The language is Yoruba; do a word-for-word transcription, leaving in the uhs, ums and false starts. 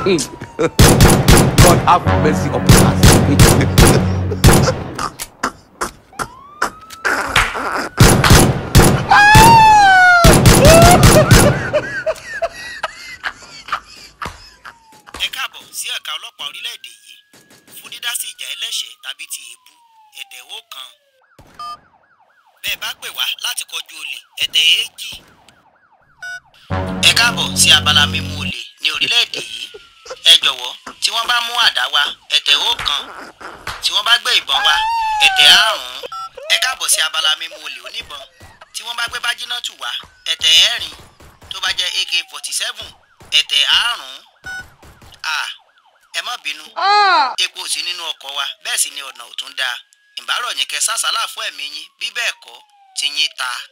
God have mercy upon us. Ẹ káàbọ̀ sí ẹ̀ka ọlọ́pàá orílẹ̀-èdè yìí fún dídásí ìjà ẹlẹ́ṣẹ̀ tàbí ti èébú ẹ̀tẹ̀ ó kan. Bẹ́ẹ̀ bá pè wá láti kọjú olè ẹ̀tẹ̀ èjì. Ẹ káàbọ̀ sí abala mímú olè ní orílẹ̀-èdè yìí. Ẹ jọ̀wọ́ tí wọ́n bá mú àdá wá ẹ̀tẹ̀ ó kan. Tí wọ́n bá gbé ìbọn wá ẹ̀tẹ̀ àrún. Ẹ káàbọ̀ sí abala mímú olè oníbọn. Tí wọ́n bá gbé bájínátù wá ẹ̀tẹ̀ ẹ̀rin. Tó bá jẹ́ A K forty-seven ẹ̀tẹ̀ àrún. Ah, ẹ má bínú. Epo ò sí nínú ọkọ̀ wa bẹ́ẹ̀ sì ni ọ̀nà ò tún dáa. Ìbárọ̀ yín kẹ́ sásàlà fún ẹ̀mí yín bí bẹ́ẹ̀ kọ́ tí yín ta.